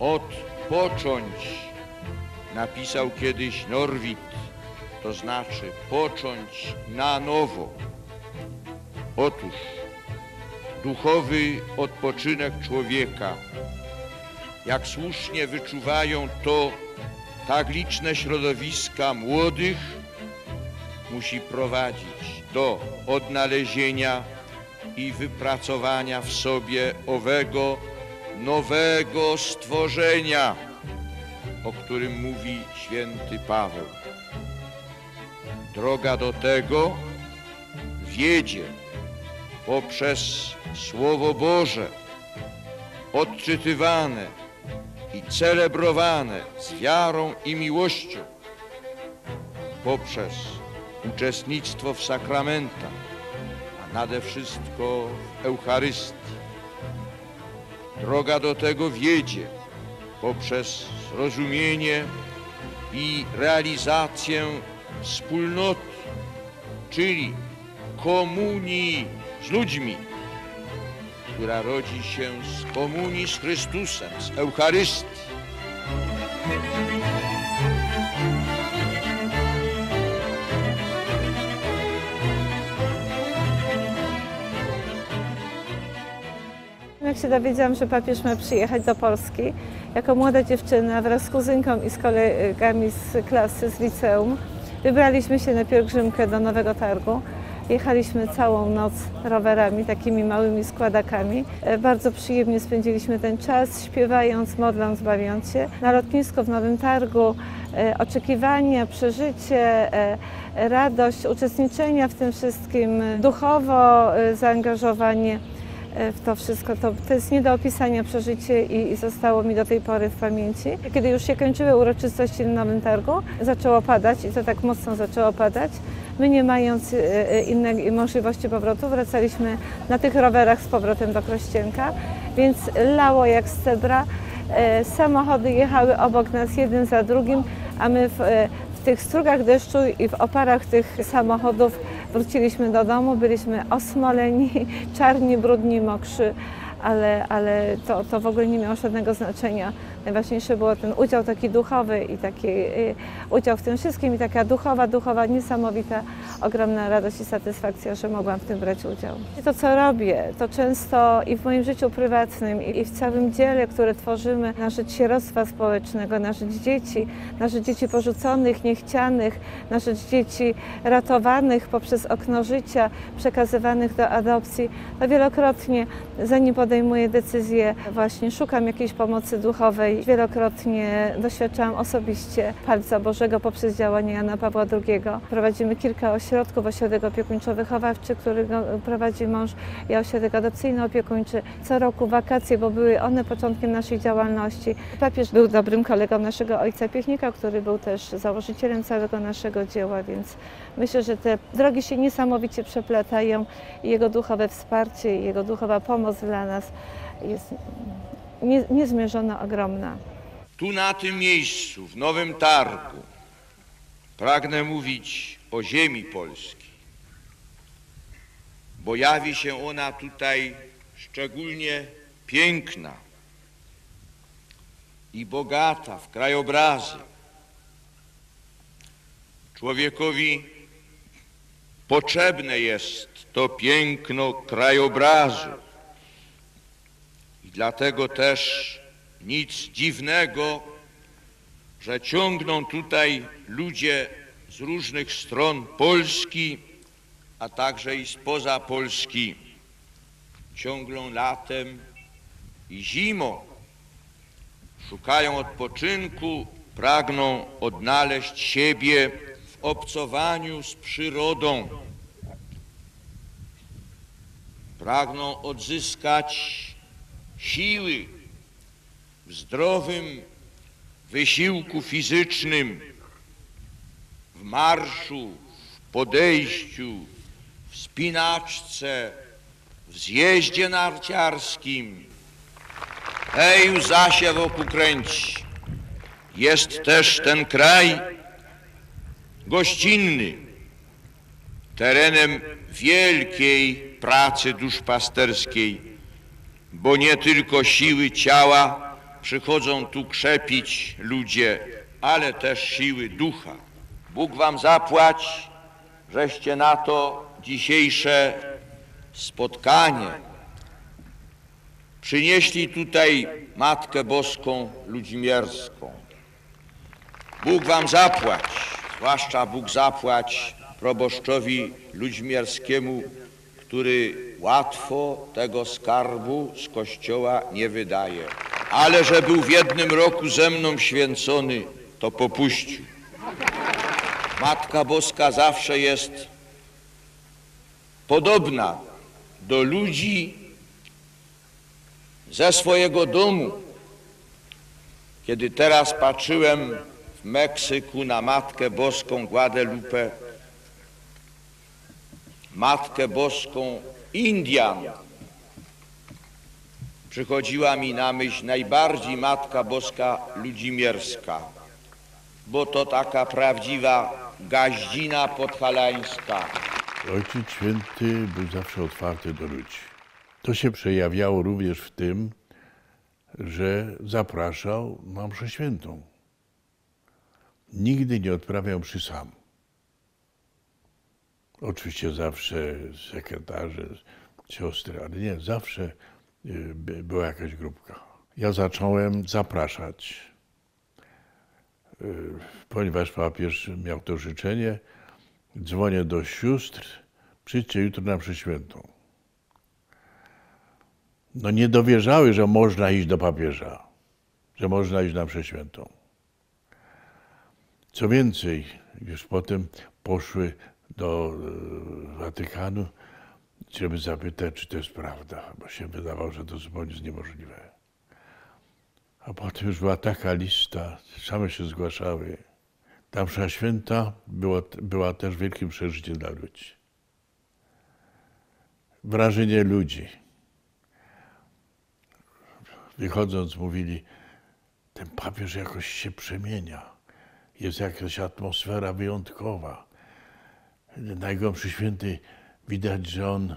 odpocząć, napisał kiedyś Norwid, to znaczy począć na nowo. Otóż duchowy odpoczynek człowieka, jak słusznie wyczuwają to tak liczne środowiska młodych, musi prowadzić do odnalezienia i wypracowania w sobie owego nowego stworzenia, o którym mówi święty Paweł. Droga do tego wiedzie poprzez Słowo Boże, odczytywane i celebrowane z wiarą i miłością, poprzez uczestnictwo w sakramentach, a nade wszystko w Eucharystii. Droga do tego wiedzie poprzez zrozumienie i realizację wspólnoty, czyli komunii z ludźmi, która rodzi się z komunii z Chrystusem, z Eucharystii. Jak się dowiedziałam, że papież ma przyjechać do Polski, jako młoda dziewczyna wraz z kuzynką i z kolegami z klasy, z liceum, wybraliśmy się na pielgrzymkę do Nowego Targu. Jechaliśmy całą noc rowerami, takimi małymi składakami. Bardzo przyjemnie spędziliśmy ten czas, śpiewając, modląc, bawiąc się. Na lotnisku w Nowym Targu oczekiwania, przeżycie, radość uczestniczenia w tym wszystkim, duchowo zaangażowanie w to wszystko. To jest nie do opisania przeżycie i zostało mi do tej pory w pamięci. Kiedy już się kończyły uroczystości na Nowym Targu, zaczęło padać i to tak mocno zaczęło padać. My, nie mając innej możliwości powrotu, wracaliśmy na tych rowerach z powrotem do Krościenka, więc lało jak z cebra. Samochody jechały obok nas jeden za drugim, a my w tych strugach deszczu i w oparach tych samochodów wróciliśmy do domu. Byliśmy osmoleni, czarni, brudni, mokrzy, ale to w ogóle nie miało żadnego znaczenia. Najważniejsze było ten udział taki duchowy i taki udział w tym wszystkim i taka duchowa, niesamowita, ogromna radość i satysfakcja, że mogłam w tym brać udział. I to, co robię, to często i w moim życiu prywatnym, i w całym dziele, które tworzymy na rzecz sieroctwa społecznego, na rzecz dzieci porzuconych, niechcianych, na rzecz dzieci ratowanych poprzez okno życia, przekazywanych do adopcji, to wielokrotnie, zanim podejmuję decyzję, właśnie szukam jakiejś pomocy duchowej. Wielokrotnie doświadczałam osobiście palca Bożego poprzez działanie Jana Pawła II. Prowadzimy kilka ośrodków, ośrodek opiekuńczo-wychowawczy, który prowadzi mąż, i ośrodek adopcyjno-opiekuńczy. Co roku wakacje, bo były one początkiem naszej działalności. Papież był dobrym kolegą naszego ojca Piechnika, który był też założycielem całego naszego dzieła, więc myślę, że te drogi się niesamowicie przeplatają i jego duchowe wsparcie, i jego duchowa pomoc dla nas jest niezmierzona, ogromna. Tu na tym miejscu, w Nowym Targu, pragnę mówić o ziemi polskiej, bo jawi się ona tutaj szczególnie piękna i bogata w krajobrazy. Człowiekowi potrzebne jest to piękno krajobrazu. I dlatego też nic dziwnego, że ciągną tutaj ludzie z różnych stron Polski, a także i spoza Polski. Ciągną latem i zimą, szukają odpoczynku, pragną odnaleźć siebie w obcowaniu z przyrodą. Pragną odzyskać siły w zdrowym wysiłku fizycznym, w marszu, w podejściu, w wspinaczce, w zjeździe narciarskim. Hej, łza wokół kręci. Jest też ten kraj gościnny, terenem wielkiej pracy duszpasterskiej, bo nie tylko siły ciała, przychodzą tu krzepić ludzie, ale też siły ducha. Bóg wam zapłać, żeście na to dzisiejsze spotkanie przynieśli tutaj Matkę Boską Ludzimierską. Bóg wam zapłać, zwłaszcza Bóg zapłać proboszczowi ludzimierskiemu, który łatwo tego skarbu z Kościoła nie wydaje. Ale że był w jednym roku ze mną święcony, to popuścił. Matka Boska zawsze jest podobna do ludzi ze swojego domu. Kiedy teraz patrzyłem w Meksyku na Matkę Boską Guadalupe, Matkę Boską Indian, przychodziła mi na myśl najbardziej Matka Boska Ludzimierska, bo to taka prawdziwa gaździna podhalańska. Ojciec Święty był zawsze otwarty do ludzi. To się przejawiało również w tym, że zapraszał na mszę świętą. Nigdy nie odprawiał mszy sam. Oczywiście zawsze sekretarze, siostry, ale nie, zawsze była jakaś grupka. Ja zacząłem zapraszać, ponieważ papież miał to życzenie, dzwonię do sióstr, przyjdźcie jutro na mszę świętą. No nie dowierzały, że można iść do papieża, że można iść na mszę świętą. Co więcej, już potem poszły do Watykanu, żeby zapytać, czy to jest prawda, bo się wydawało, że to zupełnie jest niemożliwe. A potem już była taka lista, same się zgłaszały. Ta msza święta była też wielkim przeżyciem dla ludzi. Wrażenie ludzi. Wychodząc mówili, ten papież jakoś się przemienia. Jest jakaś atmosfera wyjątkowa. Na jego mszy świętej widać, że on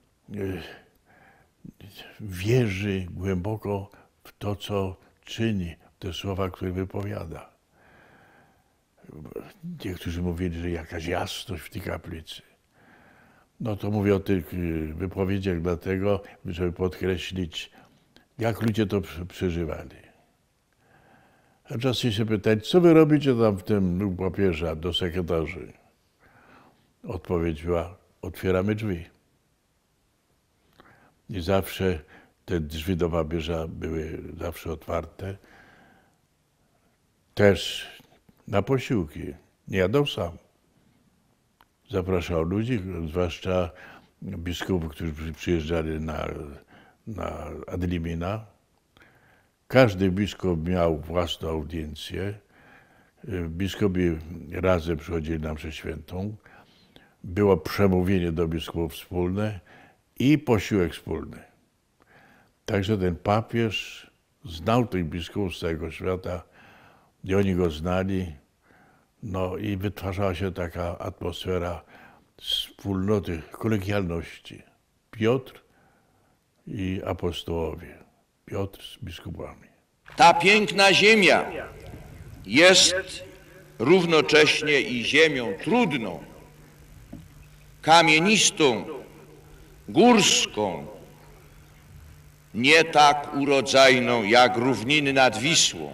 wierzy głęboko w to, co czyni, w te słowa, które wypowiada. Niektórzy mówili, że jakaś jasność w tej kaplicy. No to mówię o tych wypowiedziach dlatego, żeby podkreślić, jak ludzie to przeżywali. A czasem się pytać, co wy robicie tam w tym u papieża do sekretarzy? Odpowiedź była, otwieramy drzwi. I zawsze te drzwi do papieża były zawsze otwarte. Też na posiłki. Nie jadał sam. Zapraszał ludzi, zwłaszcza biskupów, którzy przyjeżdżali na ad limina. Każdy biskup miał własną audiencję. Biskupi razem przychodzili na mszę świętą. Było przemówienie do biskupów wspólne i posiłek wspólny. Także ten papież znał tych biskupów z całego świata i oni go znali. No i wytwarzała się taka atmosfera wspólnoty, kolegialności. Piotr i apostołowie. Piotr z biskupami. Ta piękna ziemia jest równocześnie i ziemią trudną, kamienistą, górską, nie tak urodzajną jak równiny nad Wisłą.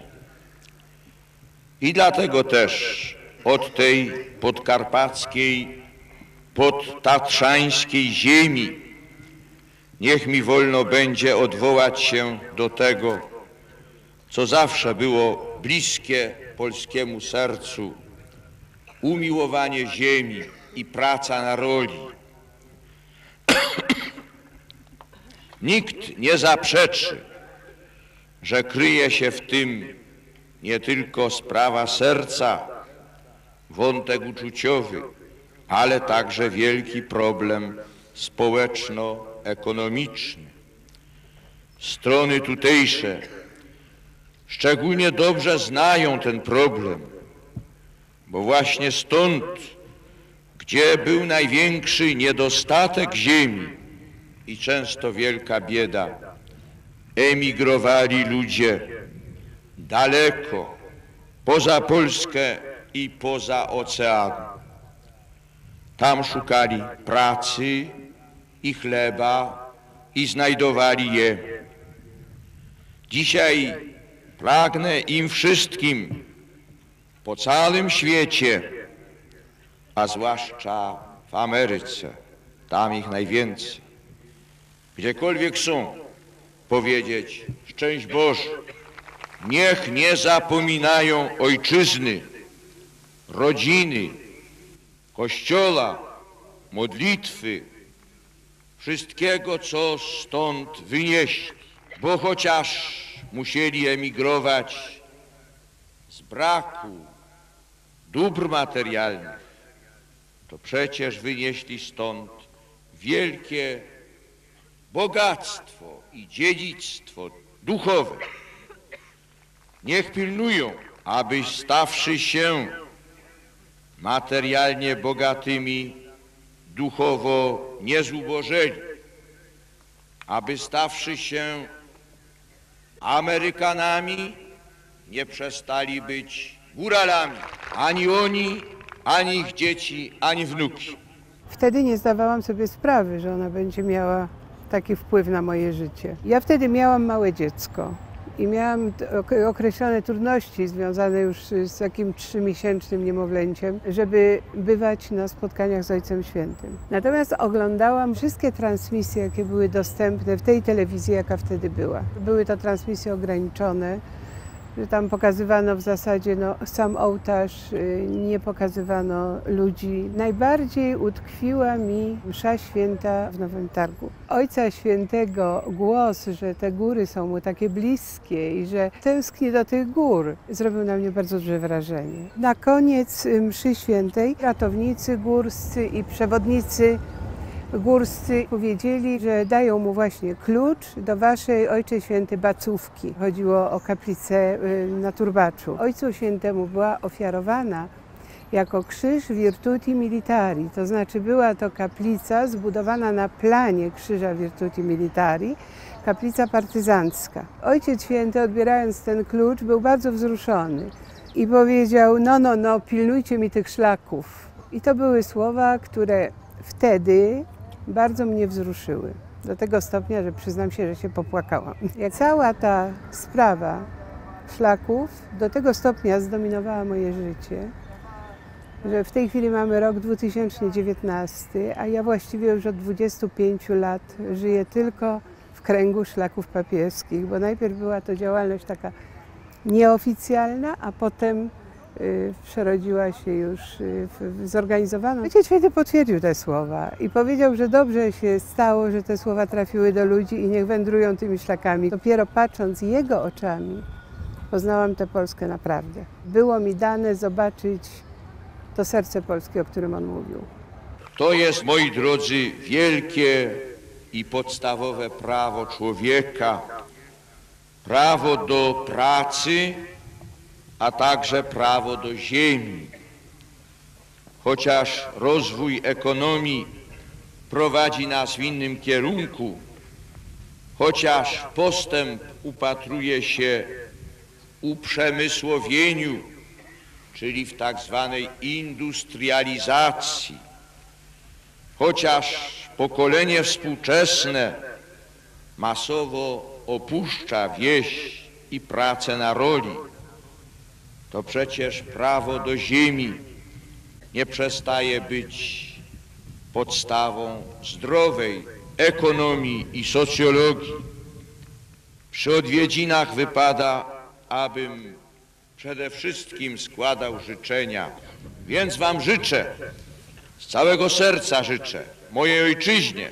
I dlatego też od tej podkarpackiej, podtatrzańskiej ziemi niech mi wolno będzie odwołać się do tego, co zawsze było bliskie polskiemu sercu, umiłowanie ziemi i praca na roli. Nikt nie zaprzeczy, że kryje się w tym nie tylko sprawa serca, wątek uczuciowy, ale także wielki problem społeczno-ekonomiczny. Strony tutejsze szczególnie dobrze znają ten problem, bo właśnie stąd, gdzie był największy niedostatek ziemi i często wielka bieda, emigrowali ludzie daleko, poza Polskę i poza ocean. Tam szukali pracy i chleba i znajdowali je. Dzisiaj pragnę im wszystkim po całym świecie, a zwłaszcza w Ameryce, tam ich najwięcej, gdziekolwiek są, powiedzieć: szczęść Boże, niech nie zapominają ojczyzny, rodziny, Kościoła, modlitwy, wszystkiego, co stąd wynieśli, bo chociaż musieli emigrować z braku dóbr materialnych, to przecież wynieśli stąd wielkie bogactwo i dziedzictwo duchowe. Niech pilnują, aby stawszy się materialnie bogatymi, duchowo nie zubożeli, aby stawszy się Amerykanami, nie przestali być góralami, ani oni, ani ich dzieci, ani wnuki. Wtedy nie zdawałam sobie sprawy, że ona będzie miała taki wpływ na moje życie. Ja wtedy miałam małe dziecko i miałam określone trudności związane już z takim 3-miesięcznym niemowlęciem, żeby bywać na spotkaniach z Ojcem Świętym. Natomiast oglądałam wszystkie transmisje, jakie były dostępne w tej telewizji, jaka wtedy była. Były to transmisje ograniczone, że tam pokazywano w zasadzie sam ołtarz, nie pokazywano ludzi. Najbardziej utkwiła mi msza święta w Nowym Targu. Ojca Świętego głos, że te góry są mu takie bliskie i że tęskni do tych gór, zrobił na mnie bardzo duże wrażenie. Na koniec mszy świętej ratownicy górscy i przewodnicy górscy powiedzieli, że dają mu właśnie klucz do waszej, Ojcze Święty, bacówki. Chodziło o kaplicę na Turbaczu. Ojcu Świętemu była ofiarowana jako krzyż Virtuti Militari, to znaczy była to kaplica zbudowana na planie krzyża Virtuti Militari, kaplica partyzancka. Ojciec Święty, odbierając ten klucz, był bardzo wzruszony i powiedział: no, pilnujcie mi tych szlaków. I to były słowa, które wtedy bardzo mnie wzruszyły. Do tego stopnia, że przyznam się, że się popłakałam. Jak cała ta sprawa szlaków do tego stopnia zdominowała moje życie, że w tej chwili mamy rok 2019, a ja właściwie już od 25 lat żyję tylko w kręgu szlaków papieskich, bo najpierw była to działalność taka nieoficjalna, a potem przerodziła się już w zorganizowaną. Ojciec Święty potwierdził te słowa i powiedział, że dobrze się stało, że te słowa trafiły do ludzi i niech wędrują tymi szlakami. Dopiero patrząc jego oczami, poznałam tę Polskę naprawdę. Było mi dane zobaczyć to serce Polski, o którym on mówił. To jest, moi drodzy, wielkie i podstawowe prawo człowieka, prawo do pracy, a także prawo do ziemi. Chociaż rozwój ekonomii prowadzi nas w innym kierunku, chociaż postęp upatruje się w uprzemysłowieniu, czyli w tak zwanej industrializacji, chociaż pokolenie współczesne masowo opuszcza wieś i pracę na roli, to przecież prawo do ziemi nie przestaje być podstawą zdrowej ekonomii i socjologii. Przy odwiedzinach wypada, abym przede wszystkim składał życzenia. Więc wam życzę, z całego serca życzę mojej ojczyźnie,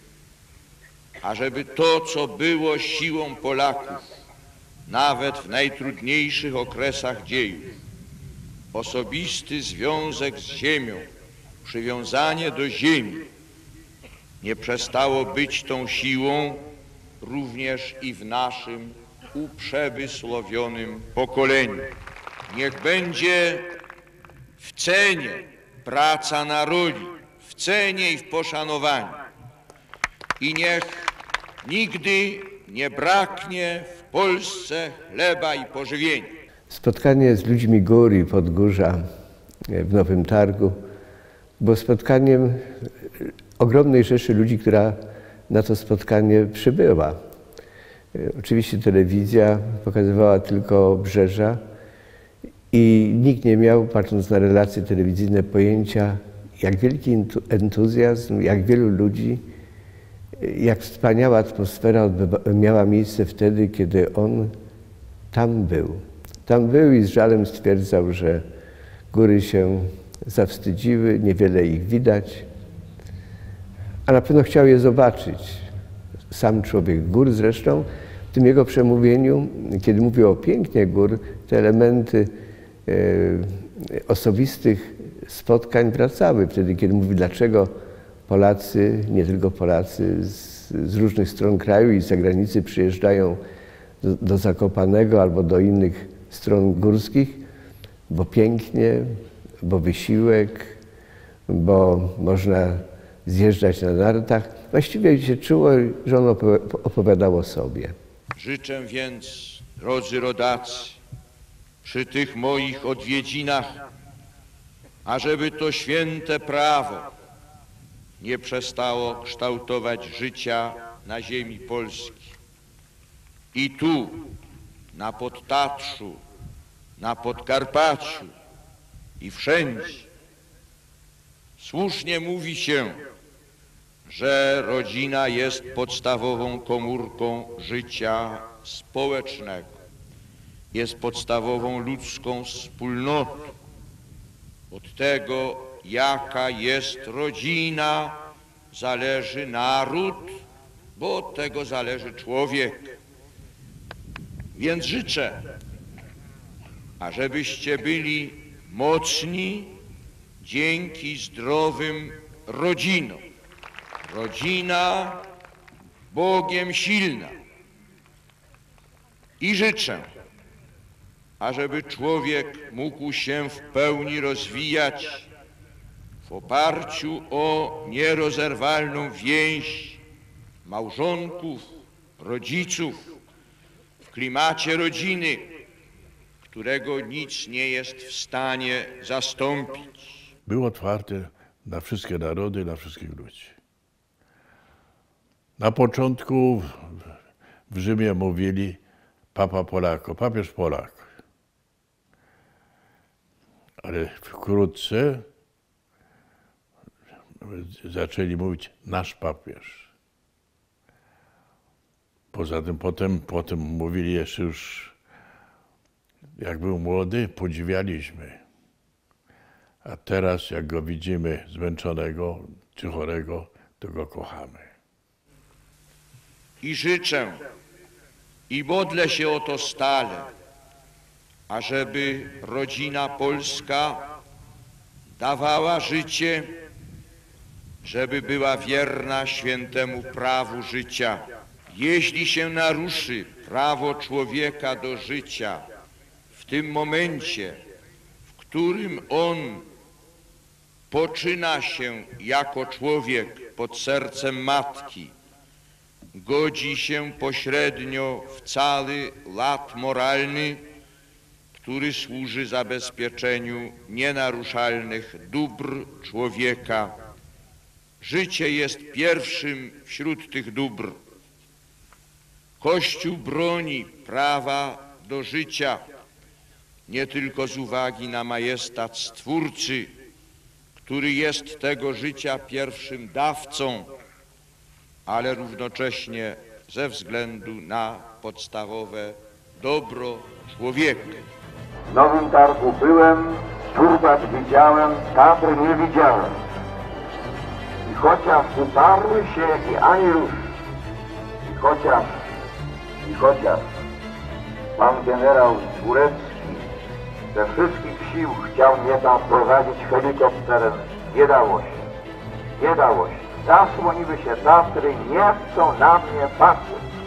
ażeby to, co było siłą Polaków, nawet w najtrudniejszych okresach dziejów, osobisty związek z ziemią, przywiązanie do ziemi, nie przestało być tą siłą również i w naszym uprzemysłowionym pokoleniu. Niech będzie w cenie praca na roli, w cenie i w poszanowaniu. I niech nigdy nie braknie w Polsce chleba i pożywienia. Spotkanie z ludźmi gór i Podgórza w Nowym Targu było spotkaniem ogromnej rzeszy ludzi, która na to spotkanie przybyła. Oczywiście telewizja pokazywała tylko obrzeża i nikt nie miał, patrząc na relacje telewizyjne, pojęcia, jak wielki entuzjazm, jak wielu ludzi, jak wspaniała atmosfera miała miejsce wtedy, kiedy on tam był. Tam był i z żalem stwierdzał, że góry się zawstydziły, niewiele ich widać, a na pewno chciał je zobaczyć. Sam człowiek gór zresztą, w tym jego przemówieniu, kiedy mówił o pięknie gór, te elementy osobistych spotkań wracały. Wtedy, kiedy mówi, dlaczego Polacy, nie tylko Polacy, z różnych stron kraju i z zagranicy przyjeżdżają do Zakopanego albo do innych stron górskich, bo pięknie, bo wysiłek, bo można zjeżdżać na nartach. Właściwie się czuło, że on opowiadał o sobie. Życzę więc, drodzy rodacy, przy tych moich odwiedzinach, ażeby to święte prawo nie przestało kształtować życia na ziemi polskiej. I tu, na Podtatrzu, na Podkarpaciu i wszędzie. Słusznie mówi się, że rodzina jest podstawową komórką życia społecznego. Jest podstawową ludzką wspólnotą. Od tego, jaka jest rodzina, zależy naród, bo od tego zależy człowiek. Więc życzę, ażebyście byli mocni dzięki zdrowym rodzinom. Rodzina Bogiem silna. I życzę, ażeby człowiek mógł się w pełni rozwijać w oparciu o nierozerwalną więź małżonków, rodziców, w klimacie rodziny, którego nic nie jest w stanie zastąpić. Był otwarty na wszystkie narody, na wszystkich ludzi. Na początku w Rzymie mówili Papa Polako, papież Polak. Ale wkrótce zaczęli mówić nasz papież. Poza tym potem mówili jeszcze już, jak był młody, podziwialiśmy. A teraz, jak go widzimy zmęczonego czy chorego, to go kochamy. I życzę, i modlę się o to stale, ażeby rodzina polska dawała życie, żeby była wierna świętemu prawu życia. Jeśli się naruszy prawo człowieka do życia, w tym momencie, w którym on poczyna się jako człowiek pod sercem matki, godzi się pośrednio w cały ład moralny, który służy zabezpieczeniu nienaruszalnych dóbr człowieka. Życie jest pierwszym wśród tych dóbr. Kościół broni prawa do życia nie tylko z uwagi na majestat Stwórcy, który jest tego życia pierwszym dawcą, ale równocześnie ze względu na podstawowe dobro człowieka. W Nowym Targu byłem, Turbat widziałem, Tatry nie widziałem. I chociaż uparły się i ani rusz, i chociaż pan generał Górecki ze wszystkich sił chciał mnie tam prowadzić helikopterem, nie dało się. Zasłoniły się Tatry, nie chcą na mnie patrzeć.